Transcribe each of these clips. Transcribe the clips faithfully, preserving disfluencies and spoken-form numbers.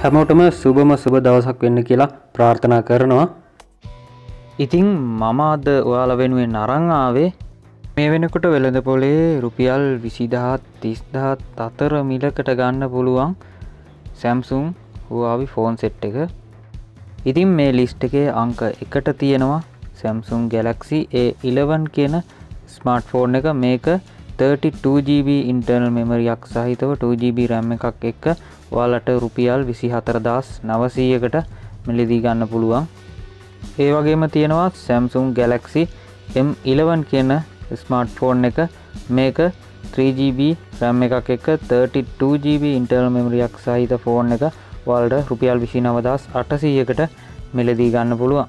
හැමෝටම සුබම සුබ දවසක් වෙන්න කියලා ප්‍රාර්ථනා කරනවා. ඉතින් මම අද ඔයාලා වෙනුවෙන් අරන් ආවේ මේ වෙනකොට වෙළඳ පොලේ රුපියල් විසිදහස් තිස්දහස් අතර මිලකට ගන්න පුළුවන් Samsung Huawei ෆෝන් සෙට් එක. ඉතින් මේ ලිස්ට් එකේ අංක එකට තියෙනවා Samsung Galaxy A eleven කියන ස්මාර්ට්ෆෝන් එක. මේක thirty-two G B internal memory එකක් සහිතව two G B RAM එකක් එක්ක ඔයාලට රුපියල් විසිහතර දහස් නවසීයකට මිලදී ගන්න පුළුවන්. ඒ වගේම තියෙනවා Samsung Galaxy M eleven කියන ස්මාර්ට්ෆෝන් එක. මේක three G B RAM එකක් එක්ක thirty-two G B internal memory එකක් සහිත ෆෝන් එක ඔයාලට රුපියල් විසිනව දහස් අටසීයකට මිලදී ගන්න පුළුවන්.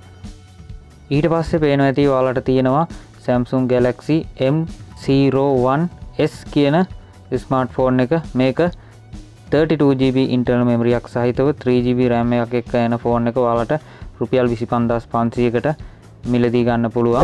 ඊට පස්සේ පේනවා ඇති ඔයාලට තියෙනවා Samsung Galaxy M zero one S කියන ස්මාර්ට්ෆෝන් එක. මේක thirty-two G B internal memory එකක් සහිතව three G B RAM එකක් එක්ක එන ෆෝන් එක ඔයාලට රුපියල් විසිපන්දාස් පන්සීයකට මිලදී ගන්න පුළුවන්.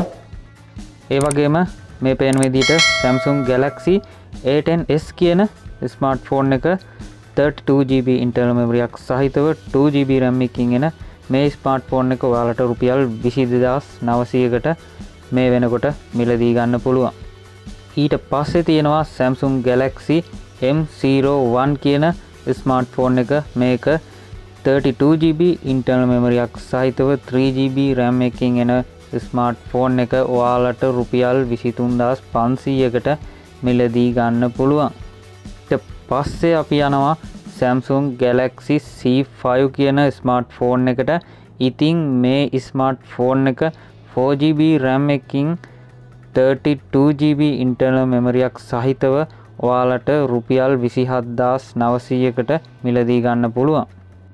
ඒ වගේම මේ පේන විදිහට Samsung Galaxy A ten S කියන ස්මාර්ට්ෆෝන් එක thirty-two G B internal memory එකක් සහිතව two G B RAM එකකින් එන මේ ස්මාර්ට්ෆෝන් එක ඔයාලට රුපියල් විසිදහස් නවසීයකට මේ වෙනකොට මිලදී ගන්න පුළුවන්. ඊට පස්සේ තියෙනවා Samsung Galaxy M zero one කියන ස්මාර්ට්ෆෝන් එක. මේක thirty-two G B internal memory එකක් සහිතව three G B RAM එකකින් එන ස්මාර්ට්ෆෝන් එක ඔයාලට රුපියල් විසිතුන්දාස් පන්සීයකට මිලදී ගන්න පුළුවන්. ඊට පස්සේ අපි යනවා Samsung Galaxy C five කියන ස්මාර්ට්ෆෝන් එකට. ඉතින් මේ ස්මාර්ට්ෆෝන් එක four G B RAM එකකින් thirty-two G B internal memory එකක් සහිතව ඔයාලට රුපියල් විසිහත්දාස් නවසීයකට මිලදී ගන්න පුළුවන්.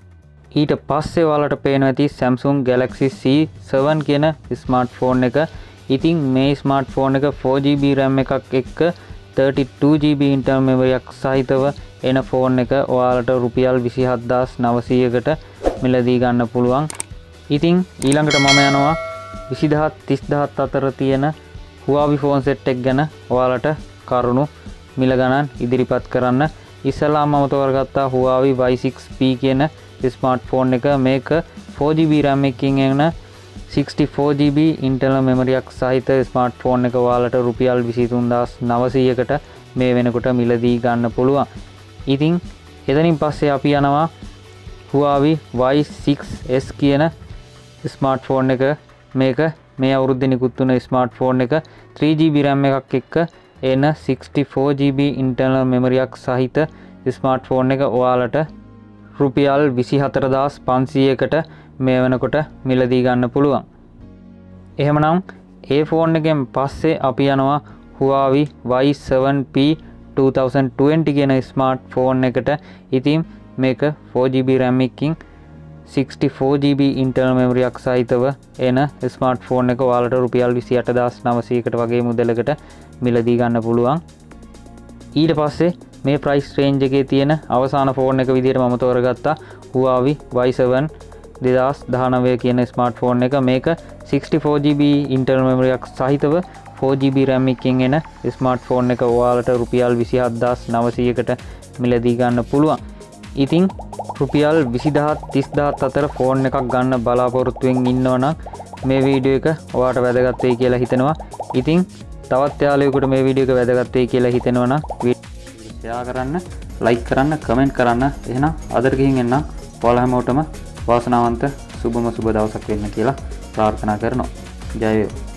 ඊට පස්සේ ඔයාලට පේනවා ඇති Samsung Galaxy C seven කියන ස්මාර්ට්ෆෝන් එක. ඉතින් මේ ස්මාර්ට්ෆෝන් එක four G B RAM එකක් එක්ක thirty-two G B internal memory එකක් සහිතව එන ෆෝන් එක ඔයාලට රුපියල් විසිහත්දාස් නවසීයකට මිලදී ගන්න පුළුවන්. ඉතින් ඊළඟට මම යනවා විසිදහස් තිස්දහස් අතර තියෙන Huawei ෆෝන් සෙට් එක ගැන ඔයාලට කරුණු මිල ගණන් ඉදිරිපත් කරන්න. ඉස්සෙල්ලාම මම තෝරගත්තා Huawei Y six P කියන ස්මාර්ට්ෆෝන් එක. මේක four G B RAM එකකින් එන sixty-four G B internal memory එකක් සහිත ස්මාර්ට්ෆෝන් එක ඔයාලට රුපියල් විසිතුන්දාස් නවසීයකට මේ වෙනකොට මිලදී ගන්න පුළුවන්. ඉතින් එතනින් පස්සේ අපි යනවා Huawei Y six S කියන ස්මාර්ට්ෆෝන් එක. මේක මේ අවුරුද්දේ නිකුත් වුණ ස්මාර්ට්ෆෝන් එක. three G B RAM එකක් එක්ක එන sixty-four G B internal memory එකක් සහිත ස්මාර්ට්ෆෝන් එක ඔයාලට රුපියල් විසිහතරදාස් පන්සීයකට මේ වෙනකොට මිලදී ගන්න පුළුවන්. එහෙමනම් ඒ ෆෝන් එකෙන් පස්සේ අපි යනවා Huawei Y seven P twenty twenty කියන ස්මාර්ට්ෆෝන් එකට. ඉතින් මේක four G B RAM එකකින් sixty-four G B internal memory එකක් සහිතව එන ස්මාර්ට්ෆෝන් එක ඔයාලට රුපියල් විසිඅටදාස් නවසීයකට වගේ මුදලකට මිලදී ගන්න පුළුවන්. ඊට පස්සේ මේ ප්‍රයිස් රේන්ජ් එකේ තියෙන අවසාන ෆෝන් එක විදිහට මම තෝරගත්තා Huawei Y seven දෙදාස් දහනවය කියන ස්මාර්ට්ෆෝන් එක. මේක sixty-four G B internal memory එකක් සහිතව four G B RAM එකකින් එන ස්මාර්ට්ෆෝන් එක ඔයාලට රුපියල් විසිහත්දාස් නවසීයකට මිලදී ගන්න පුළුවන්. ඉතින් රුපියල් විසිදහස් තිස්දහස් අතර ෆෝන් එකක් ගන්න බලාපොරොත්තුවෙන් ඉන්නවනම් මේ වීඩියෝ එක ඔයාලට වැදගත් වෙයි කියලා හිතෙනවා. ඉතින් තවත් යාළුවෙකුට මේ වීඩියෝ එක වැදගත් වෙයි කියලා හිතෙනවා නම් ෂෙයා කරන්න, ලයික් කරන්න, කමෙන්ට් කරන්න. එහෙනම් අදට ගිහින් එන්න. ඔයාලා හැමෝටම වාසනාවන්ත සුබම සුබ දවසක් වෙන්න කියලා ප්‍රාර්ථනා කරනවා. ජය වේවා.